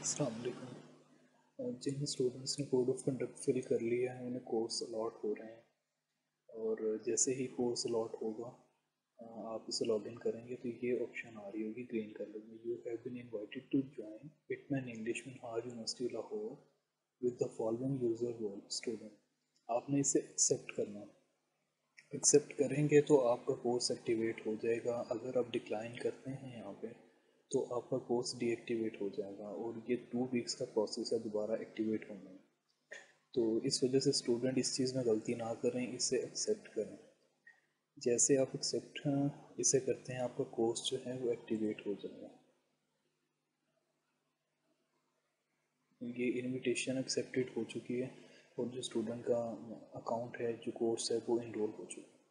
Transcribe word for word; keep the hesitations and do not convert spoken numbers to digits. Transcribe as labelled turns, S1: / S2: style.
S1: अस्सलाम वालेकुम। जिन स्टूडेंट्स ने कोड ऑफ कंडक्ट फिल कर लिया है उन्हें कोर्स अलॉट हो रहे हैं, और जैसे ही कोर्स अलॉट होगा आप इसे लॉगिन करेंगे तो ये ऑप्शन आ रही होगी ग्रीन कलर में, you have been invited to join Pitman English Minhaj University Lahore with the following user role student. आपने इसे एक्सेप्ट करना है। एक्सेप्ट करेंगे तो आपका कोर्स एक्टिवेट हो जाएगा। अगर आप डिक्लाइन करते हैं यहाँ पे तो आपका कोर्स डीएक्टिवेट हो जाएगा, और ये टू वीक्स का प्रोसेस है दोबारा एक्टिवेट होने में। तो इस वजह से स्टूडेंट इस चीज़ में गलती ना करें, इसे एक्सेप्ट करें। जैसे आप एक्सेप्ट इसे करते हैं आपका कोर्स जो है वो एक्टिवेट हो जाएगा। ये इनविटेशन एक्सेप्टेड हो चुकी है और जो स्टूडेंट का अकाउंट है, जो कोर्स है, वो इनरोल हो चुका है।